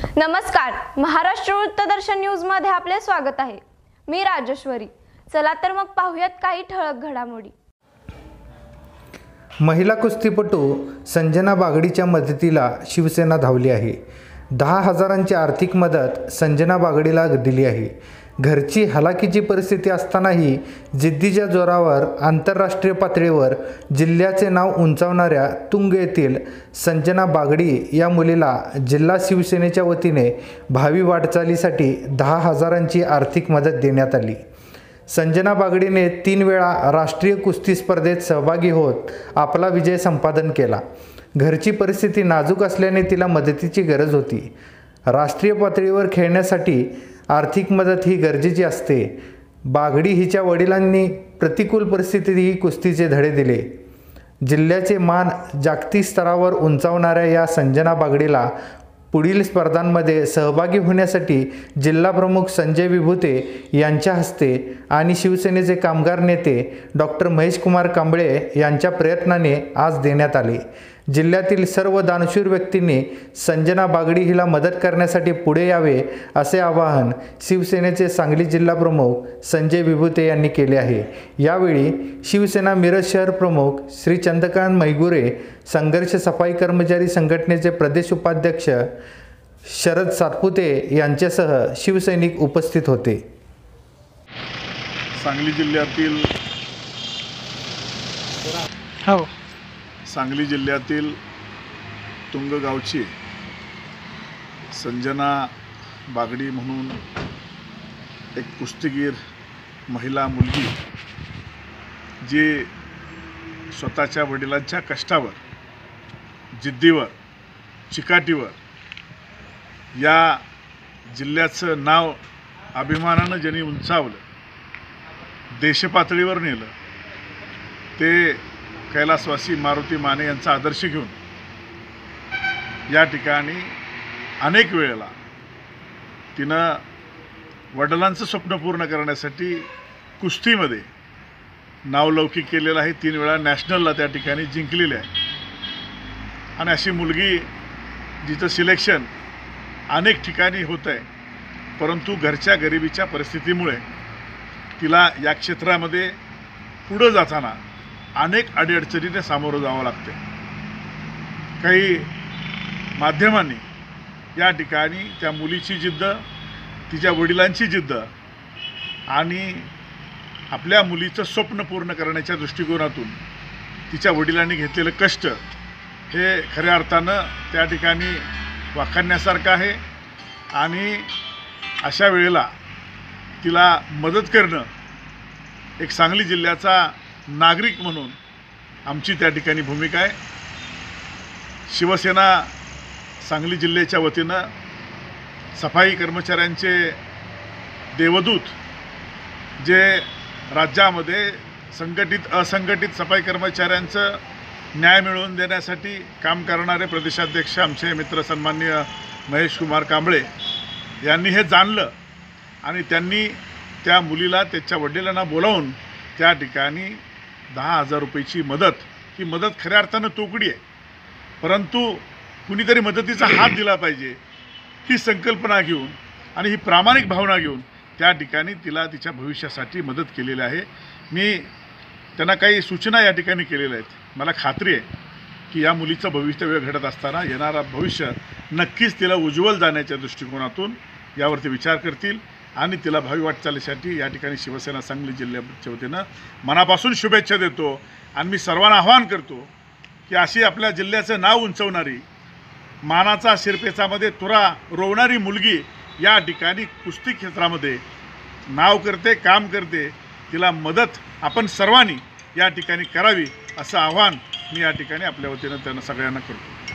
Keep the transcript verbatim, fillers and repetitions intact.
नमस्कार, महाराष्ट्र वृत्तदर्शन न्यूज मध्ये आपले स्वागत आहे। मी राजेश्वरी। चला तर मग पाहूयात काही ठळक घडामोडी। महिला कुस्तीपटू संजना बागडीच्या मदतीला शिवसेना धावली आहे। दहा हजारांची आर्थिक मदत संजना बागडीला दिली आहे। घरची हलाखीची परिस्थिती असतानाही जिद्दीच्या जोरावर आंतरराष्ट्रीय पातळीवर जिल्ह्याचे नाव उंचावणाऱ्या तुंग येथील संजना बागडी या मुलीला जिल्हा शिवसेनेच्या वतीने भावी वाटचालीसाठी दहा हजारांची आर्थिक मदत देण्यात आली। संजना बागडीने तीन वेळा राष्ट्रीय कुस्ती स्पर्धेत सहभागी होत आपला विजय संपादन केला। घरची परिस्थिती नाजूक असल्याने तिला मदतीची गरज होती। राष्ट्रीय पातळीवर खेळण्यासाठी आर्थिक मदत ही गरजेची असते। बागडी हिच्या वडिलांनी प्रतिकूल परिस्थितीतही कुस्तीचे धडे दिले। जिल्ह्याचे मान जागतिक स्तरावर उंचावणाऱ्या या संजना बागडीला पुढील स्पर्धांमध्ये सहभागी होण्यासाठी जिल्हाप्रमुख संजय विभूते यांच्या हस्ते आणि शिवसेनेचे कामगार नेते डॉक्टर महेशकुमार कांबळे यांच्या प्रयत्नाने आज देण्यात आले। जिल्ह्यातील सर्व दानशूर व्यक्तींनी संजना बागडी हिला मदत करण्यासाठी पुढे यावे असे आवाहन शिवसेनेचे सांगली जिल्हाप्रमुख संजय विभूते यांनी केले आहे। यावेळी शिवसेना मिरज शहर प्रमुख श्री चंद्रकांत मैगुरे, संघर्ष सफाई कर्मचारी संघटनेचे प्रदेश उपाध्यक्ष शरद सातपुते यांच्यासह शिवसैनिक उपस्थित होते। सांगली जिल्ह्यातील हो सांगली जिल्ह्यातील तुंग गावची संजना बागडी म्हणून एक कुस्तीगीर महिला मुलगी जी स्वतःच्या वडिलांच्या कष्टावर, जिद्दीवर, चिकाटीवर या जिल्ह्याचं नाव अभिमानानं ज्यांनी उंचावलं, देशपातळीवर नेलं, ते कैलासवासी मारुती माने यांचा आदर्श घेऊन या ठिकाणी अनेक वेळेला तिनं वडिलांचं स्वप्न पूर्ण करण्यासाठी कुस्तीमध्ये नावलौकिक केलेलं आहे। तीन वेळा नॅशनलला त्या ठिकाणी जिंकलेले आहे। आणि अशी मुलगी जिचं सिलेक्शन अनेक ठिकाणी होतं आहे, परंतु घरच्या गरिबीच्या परिस्थितीमुळे तिला या क्षेत्रामध्ये पुढं जाताना अनेक अडीअडचणीने सामोरं जावं लागते। काही माध्यमांनी या ठिकाणी त्या मुलीची जिद्द, तिच्या वडिलांची जिद्द आणि आपल्या मुलीचं स्वप्न पूर्ण करण्याच्या दृष्टिकोनातून तिच्या वडिलांनी घेतलेलं कष्ट हे खऱ्या अर्थानं त्या ठिकाणी वाखाणण्यासारखं आहे। आणि अशा वेळेला तिला मदत करणं एक सांगली जिल्ह्याचा नागरिक म्हणून आमची त्या ठिकाणी भूमिका आहे। शिवसेना सांगली जिल्ह्याच्या वतीनं सफाई कर्मचाऱ्यांचे देवदूत, जे राज्यामध्ये संघटित असंघटित सफाई कर्मचाऱ्यांचं न्याय मिळवून देण्यासाठी काम करणारे प्रदेशाध्यक्ष आमचे मित्र सन्माननीय महेशकुमार कांबळे यांनी हे जाणलं आणि त्यांनी त्या मुलीला त्याच्या वडिलांना बोलावून त्या ठिकाणी दहा हजार रुपयाची मदत, ही मदत खऱ्या अर्थानं तोकडी आहे, परंतु कुणीतरी मदतीचा हात दिला पाहिजे ही संकल्पना घेऊन आणि ही प्रामाणिक भावना घेऊन त्या ठिकाणी तिला तिच्या भविष्यासाठी मदत केलेली आहे। मी त्यांना काही सूचना या ठिकाणी केलेल्या आहेत। मला खात्री आहे की या मुलीचं भवितव्य घडत असताना येणारा भविष्य नक्कीच तिला उज्ज्वल जाण्याच्या दृष्टिकोनातून यावरती विचार करतील आणि तिला भावी वाटचालीसाठी या ठिकाणी शिवसेना सांगली जिल्ह्याच्या वतीनं मनापासून शुभेच्छा देतो। आणि मी सर्वांना आवाहन करतो की अशी आपल्या जिल्ह्याचं नाव उंचवणारी, मानाचा शिरपेचामध्ये तुरा रोवणारी मुलगी या ठिकाणी कुस्ती क्षेत्रामध्ये नाव करते, काम करते, तिला मदत आपण सर्वांनी या ठिकाणी करावी असं आवाहन मी या ठिकाणी आपल्या वतीनं त्यांना सगळ्यांना करतो।